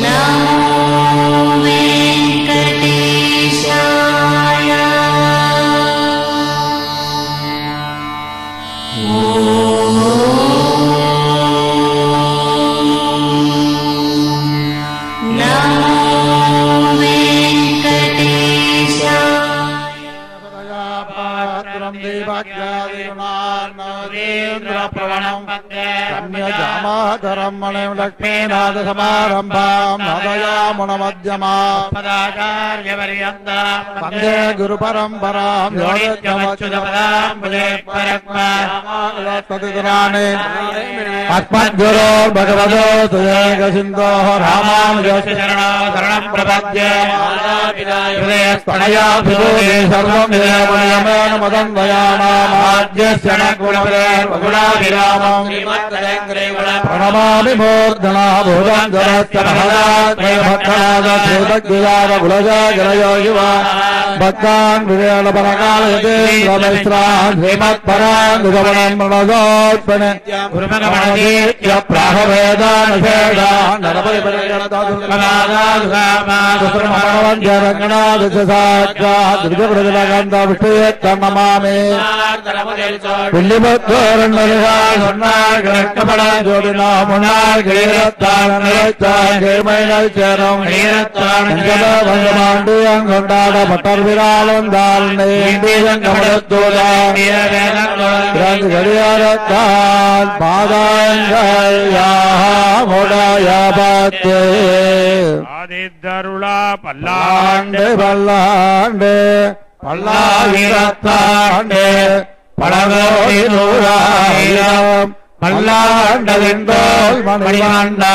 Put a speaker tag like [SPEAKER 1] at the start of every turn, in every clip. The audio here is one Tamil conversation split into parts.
[SPEAKER 1] लक्ष्मीनाथ समारंभां नादयामुनमध्यमां वन्दे गुरु परंपरां अस्मद्गुरो भगवतो तुयैकसिन्धोः रामानुजस्य शरणं प्रपद्ये तनया विभूते सर्वं विदयमेन मदन्वयामाद्यस्य न गुणविरामं प्रणमामि मूर्धना भूतं जलस्य भक्तादुलजा भक्तान् विजयलपनकालयतेन्द्रमिश्रान् श्रीमत्परान् विगमनं मृणोत्पने प्राहवेदानशेषान् नरपरिपरिगणदादुर्गणादुसाक्षाद्विजप्रतिलगन्धविष्टयेत्तन्नमामि
[SPEAKER 2] ஆதித்தருளா பல்லாண்டு
[SPEAKER 1] பல்லாண்டு பல்லாயிரத்தாண்டு பலகோடி நூறாயிரம் பல்லாண்டதின்றோல் மணிவண்ணா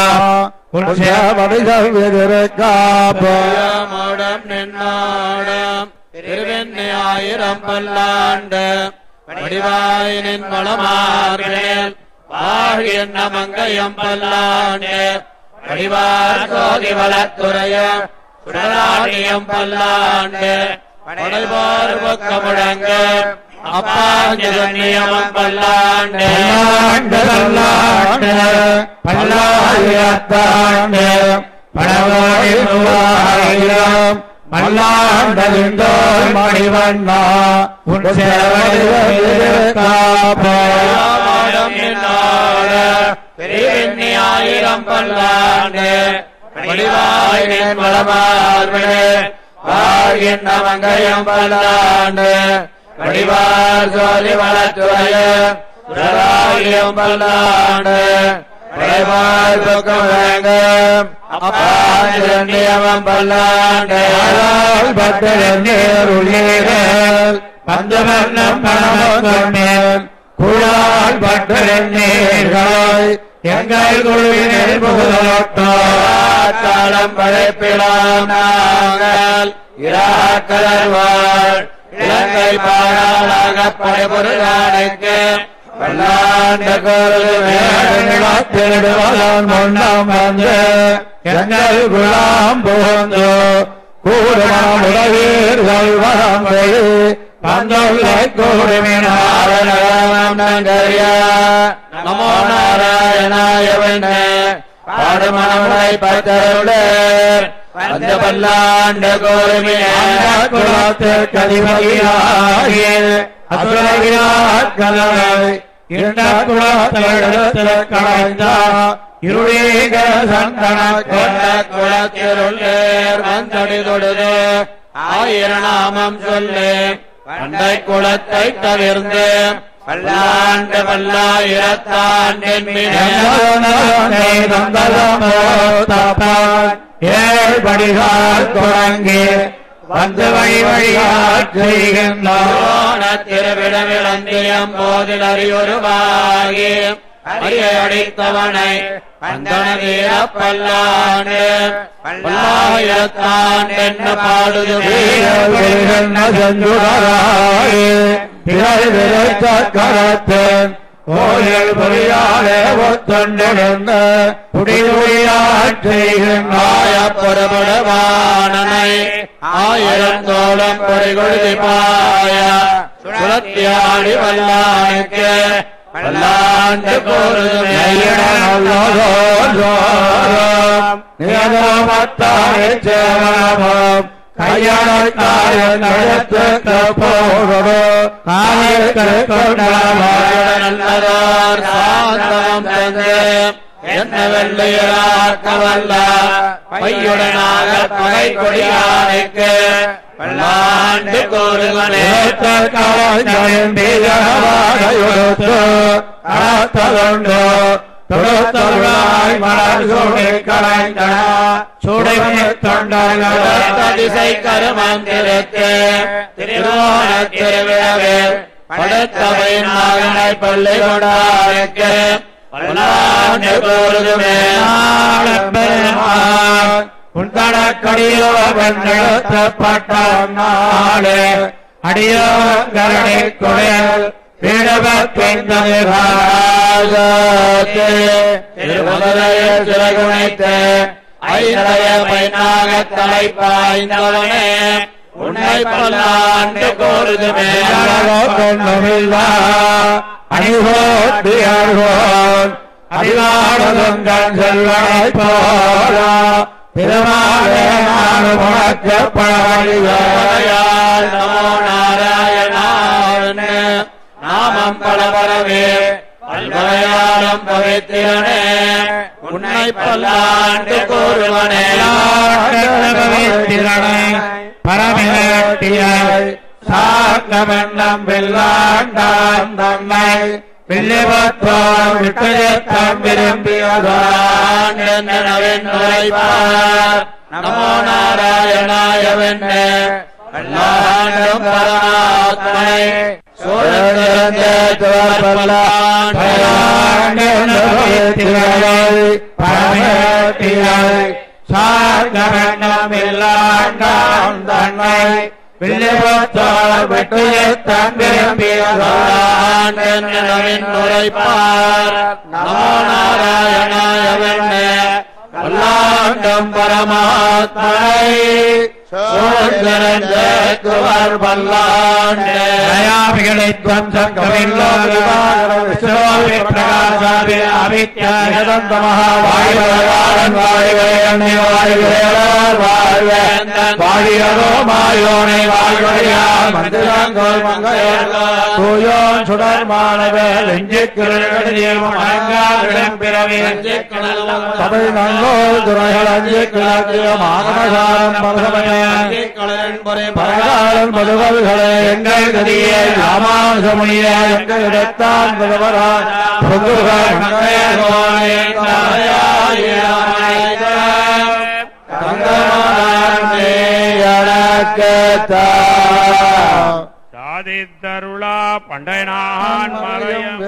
[SPEAKER 3] காப்போடம் நின்னாடம் திருவெண்ணை ஆயிரம் பல்லாண்டு வடிவாயினின் வளமார்களில் வாழி என்ன மங்கையம் பல்லாண்டு வடிவார் சோதி வளத்துறைய சுடராணியம் பல்லாண்டு படைவார் பக்க முழங்க அப்பாஞ்சதன்னியமம் பல்லாண்டு
[SPEAKER 1] பல்லாயிரத்தாண்டு பலகோடி நூறாயிரம் பல்லாண்டதின்றோல் மணிவண்ணா
[SPEAKER 3] காப்போடம் பெரியெண்ணி ஆயிரம் பல்லாண்டு வடிவாயினின் வளமார்பினே வாழ்கின்ற மங்கையம் பல்லாண்டு வடிவார் சோதி வளத்துறைய சுடராகியம் பல்லாண்டு படைவார் பக்கம் அப்பாஞ்சதன்னியமம் பல்லாண்டு
[SPEAKER 1] பட்டேருள்ளீரல் பஞ்சவர்ணம் பணமேல் குழால் பட்டேர்களாய் எங்கள் குழுவினர்
[SPEAKER 3] புகழோட்டாலம் படைப்பிலாம் நாங்கள் இராக்கலர்வாள் இலங்கை பாடாளாக படைபொருளானைக்கு பல்லாண்டு
[SPEAKER 1] திருடுவதன் முன்னம் வந்து எங்கள் குலாம் புகுந்து கூடுமணமுடவீர்கள் வரம்பொழி பந்தொல்லை கூடுமினாரணம் நங்கரிய
[SPEAKER 3] நமோ நாராயணாய வெண்ணே பாடுமணமுடை பத்தருளேர் அந்த பல்லாண்டு
[SPEAKER 1] கோருமினாகிய அசுரவிராட்களை இரண்ட குலத்தில் கலைந்தா இருளீக சந்தன
[SPEAKER 3] கொண்ட குளத்திருளேர் வந்தடி தொடுது ஆயிரநாமம் சொல்லு பண்டை குளத்தை தவிர்ந்து பல்லாண்டு பல்லாயிரத்தாண்டின்
[SPEAKER 1] ஏழ்படிகால் தொடங்கி வந்து வழி வழியாற் செய்கின்றோன
[SPEAKER 3] திருவிடமிழந்தியம் போதில் அறியொருவாகி அடித்தவனை பந்தன வீர பல்லாண்டு பல்லாயிரத்தாண்டு பாடுது
[SPEAKER 1] கரத்தேன் கோயில் பொறியாலே ஒத்தொண்டிருந்த குடியுரியாற் செய்கின்றாய
[SPEAKER 3] புறப்படுவானனை ஆயிரம் தோளம் பொறிகொழுதி பாய சுழத்தியாடி வல்லானுக்கு பல்லாண்டு கூறுதும்
[SPEAKER 1] நியமத்தாரை சேவனமும் கையடைத்தாரின் நடத்துக்கு போகோ காலத்தை கொண்டவர்
[SPEAKER 3] சாந்தம் தந்து என்ன வெள்ளையராக்கவல்ல பையுடனாக பகை கொடியானைக்கு பல்லாண்டு கோருவனே
[SPEAKER 1] காத்தலுண்டோ தொடுத்தருளாய் மலர் சூடை கலைந்தன சூடை தொண்டர்கள்
[SPEAKER 3] திசை கருமந்திருக்கு திருவோண திருவிழவில் படுத்தவை நாகனை பள்ளி கொண்டாருக்கு பல்லாண்டு கோருதுமே
[SPEAKER 1] உன்கடக்கடியோ வென்றெழுத்தப்பட்ட நாளே அடியோ கரணை குழையல்
[SPEAKER 3] திருமலையில் சிறகுணைத்து ஐந்தய பைனாக தலை பாய்ந்தவனே உன்னை பல்லாண்டு கோருதுமே
[SPEAKER 1] அணிவோட்டியர்கோன் அறிவாடுங்கள் செல்வனை போல திருமாலே நாடு முழக்க பழவழியால்
[SPEAKER 3] நமோ நாராயணாய நாமம் பலபரவே பல்வகையாலும் பவித்திரனே உன்னை பல்லாண்டு கோருவனே
[SPEAKER 1] பவித்திரனை பரமேட்டியாய் சாங்கமென்னம் வெள்ளாண்டான் தன்னை வில்லிபத்தோர் விட்டயத்தம் விரும்பியதான்
[SPEAKER 3] என்னவின் உரைப்பார் நமோ நாராயணாய வெண்ணே பல்லாண்டும் பரமாத்மனை
[SPEAKER 1] பரமேட்டியாய் சாங்கமென்னம் வெள்ளாண்டான் தன்னை வில்லிபத்தோர் விட்டயத்தம் விரும்பியதான்
[SPEAKER 3] என்னவின் உரைப்பார் நமோ நாராயணாய வெண்ணே பல்லாண்டும் பரமாத்மனை சோழர் பல்லாண்டு
[SPEAKER 1] தயாபிகளை துவம்சம் கவில்லோகி பிரகாசாபி அவித்யானந்த மகாவாயுவாரன் வாயுவேணி வாயுவேளார் வாழ்வேன் வாழியரோ மாயோனை வாழ்வழியார் மந்திரங்கோல் மங்கையர் தூயோன் சுடர்மானவேல் எஞ்சிக்கிறீமம் அலங்காரிடம் பிறவி சபை நங்கோல் துறைகள் அஞ்சு கிழக்கிய மானமசாரம் பரசமய பரகாலன் மதுவல்களே எங்கள் கதியே ராமானுசமுனிய எங்கள் இடத்தான் புதவரா
[SPEAKER 2] சாதித்தருளா பண்டை நான் மறையும்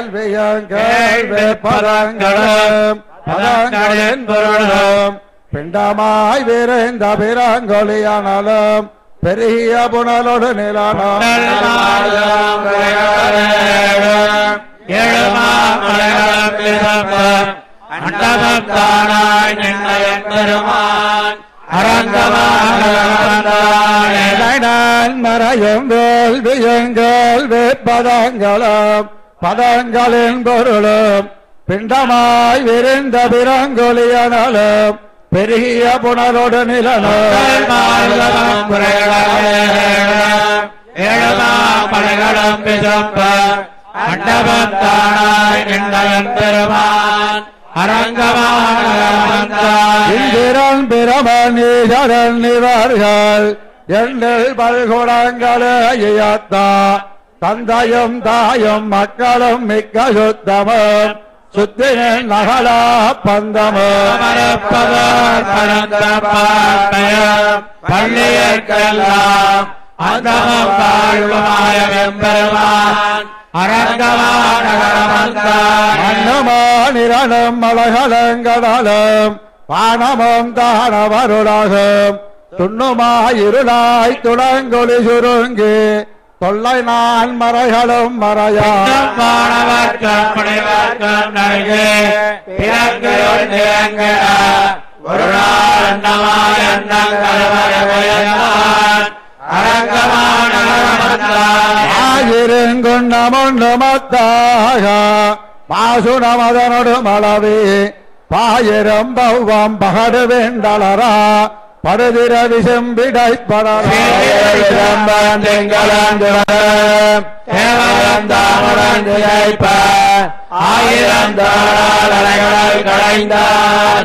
[SPEAKER 1] பதங்களும் பதங்களின் பொருளும் பிண்டமாய் விரைந்த பிராங்கொலியானாலும் பெரிய புனலோடு நிலானும்
[SPEAKER 3] அண்டமம் தானாய் நின்னயன் பெருமான்
[SPEAKER 1] அரங்கமான் மறையும் வேள்வியங்கள் வேப்பதங்களும் பதங்களின் பொருளும் பிண்டமாய் விரைந்த பிராங்கொலியானாலும் பெரிய புனலோடு நிலனும்
[SPEAKER 3] ஏழுமாமலைகளும் விசம்ப மண்டபம் தானாய் நின்றயன் பெருமான்
[SPEAKER 1] இந்திரன் பிரமணீசரன் இவர்கள் எங்கள் பல்குடங்களேயத்தா தந்தையும் தாயும் மக்களும் மிக்க சுத்தமும் சுத்தினின் நகலா பந்தமும்
[SPEAKER 3] பள்ளியற்கெல்லாம் அந்தமம் வாழ்வாய வெம்பெருமான்
[SPEAKER 1] அரங்கமானிரனும் மலகலங்கடலும் வானமும் தானவருளாகும் துண்ணுமாயிருளாய் துளங்கொலி சுருங்கி தொல்லை நான் மறைகளும் மறையாம்
[SPEAKER 3] ஒரு நாள்
[SPEAKER 1] ஆயிருங்குண்ணமுண்டு மத்தாக பாசுனமதனொடு மலவி பாயிரம் பௌவம் பகடு வேண்டலரா படுதிர விசம்பிடை
[SPEAKER 3] ஆயிரம் தாராளர்கள் களைந்தான்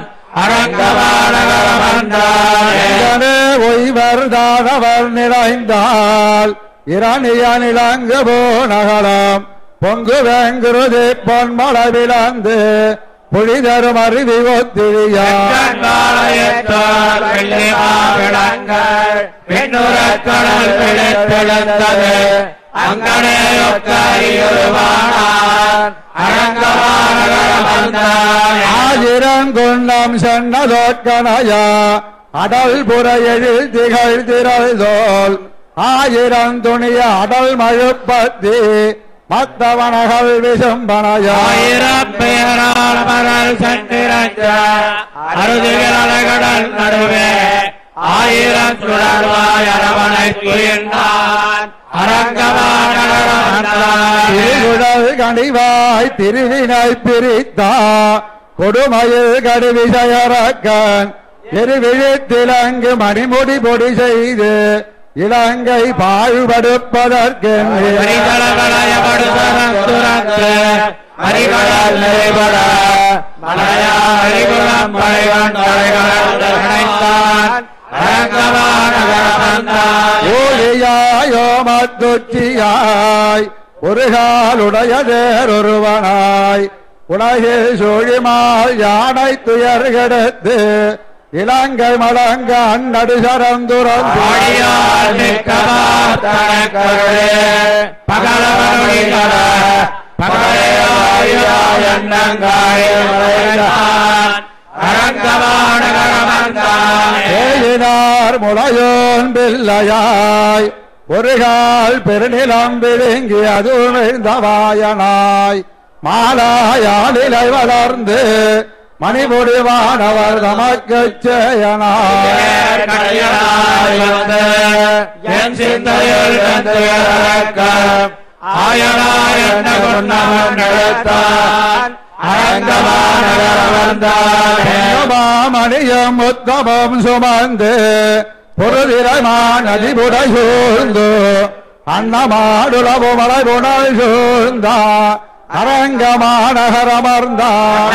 [SPEAKER 3] அரங்கமானகரமந்தானே
[SPEAKER 1] ஒய்வர் தானவர் நிறைந்தால் இரணிய நிலங்கு போனகலம் பொங்கு வேங்குருதி பொன்மலை விளந்து புலிதரும் அருவி ஒத்திரியாள்
[SPEAKER 3] கடல் பிழைத்தெழுந்தது அங்கனே
[SPEAKER 1] ஆயிரங்குன்னம் சென்னதோற்கனையா அடல் புற எழில் திகழ் திரள்தோல் ஆயிரம் துணிய அடல் மழுப்பத்தி மத்தவனகள் விசும்பனையாயிரம்
[SPEAKER 3] பெயரால் மரல் சென்றிரஞ்ச அருதிகளகடல் நடுவே ஆயிரம் சுடர்வாய் அரவணை துயின்றான்
[SPEAKER 1] திருகுழல் கனிவாய் திருவினை பிரித்தா கொடுமையில் கடுவிசையறக்கன் திருவிழித்திலங்கு மணிமுடி பொடி செய்து இலங்கை பாழ்படுப்பதற்கு ஊழியாயோமத்துச்சியாய் ஒரு காலுடைய தேரொருவனாய் உலகில் சூழிமால் யானை துயர் கெடுத்து இலங்கை மலங்க அந்நடு சரந்துரந்து ஏழினார் முளையோன் பிள்ளையாய் ஒரு கால் பெருநிலம் விழுங்கி அது விழுந்தவாயனாய் மாலாயாலிலை வளர்ந்து மணிமுடிவானவர் தமக்கு செயனாய் மணியம் உத்தமம் சுமந்து பொருதிரமான் அதிபுடை சூழ்ந்து அன்னமாடுளவு மலை புனல் சூழ்ந்தா அரங்கமானகரமர்ந்தான்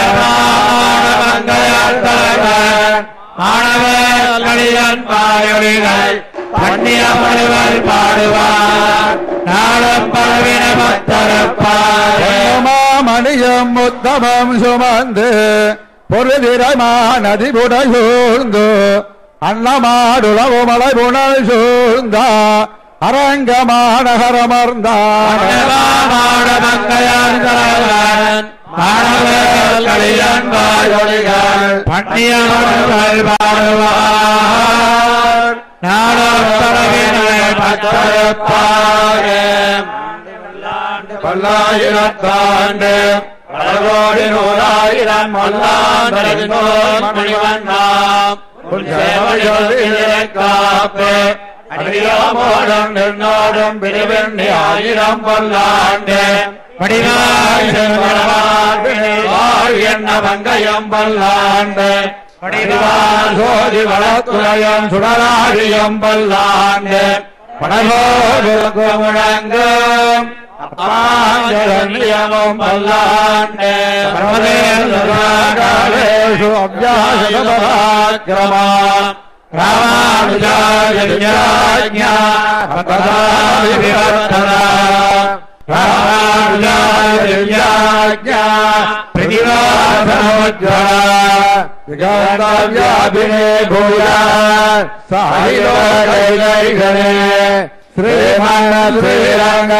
[SPEAKER 1] மணியம் உத்தமம் சுமந்து பொருதிரமான் அதிபுடை சூழ்ந்து அன்னமாடுளவு மலை புனல் சூழ்ந்தா அரங்கமானகரமர்ந்தான்
[SPEAKER 3] பல்லாயிரத்தாண்டு பலகோடி நூறாயிரம் காப்பு அடியாமோடும் நின்னோடும் பிரிவெண்ணி ஆயிரம் பல்லாண்டு படிவாய் என்ன வங்கயம் பல்லாண்டு படிவார் சோதி வளத்துறையம் சுடராழியம் பல்லாண்டு படகோடு முழங்கும் அப்பாஞ்சரண்யமும் பல்லாண்டு அபியாசபராக்கிரமா ராமானுஜாஜ்ஞா ராமானுஜாஜ்ஞா பிரதிவாசனோஜ்வலாபினே பூயா சாயிலோகைகளே ஸ்ரீமண ஸ்ரீரங்க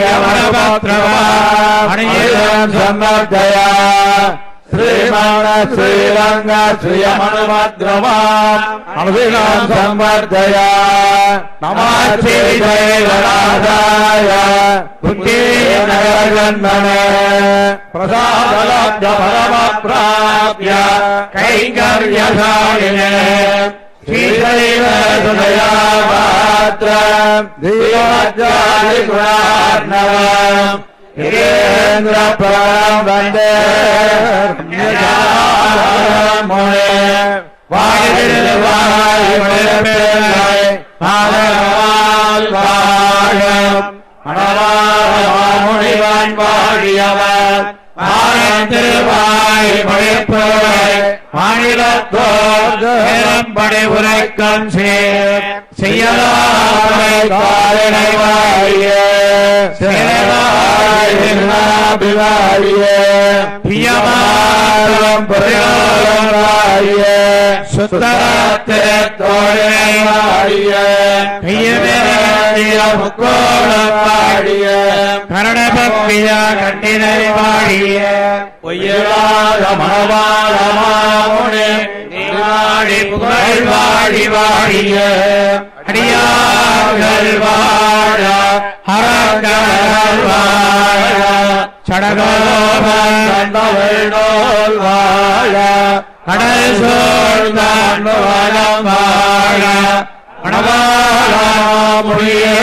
[SPEAKER 3] ஸ்ரீயமணபத்ரவாணியம் சம்மர்தயா ஸ்ரீமண ஸ்ரீரங்க ஸ்ரீயமணபத்ரவாம் அனுதினம் சம்மர்தயா நமாச்சேதேவராதாய புத்தீநகரஜன்மனே பிரசாதலப்த பரமப்ராப்ய கைங்கர்யசாலினே ஸ்ரீதைவ சுதயாபாத்ரம் தீவஜாதி குணார்ணவம் Pram Vande Mune Vaidilvai Pillai Madhaval Vaayam Manavaramunivan Vaadiyavan Vaidilvai Pillai Manilatthor Padi Urakkan Seyalai Kalinai Vaye Selai Virnabivaye Piyamaram Puriyalam Vaye Suttaratte Torinai Vaye Piyameriya Mukkolam Vaye Karanapakkiya Kandinai Vaye Uyalaga Manavara Mune Nivadi Pugal Vadi Vadiye Adiyagal Vada Haragal Vada Chadagovan Kandavedol Vada Kadal Sultan Valam Vada Manavara Muriye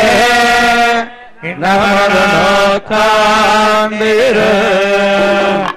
[SPEAKER 3] Indavadanottandira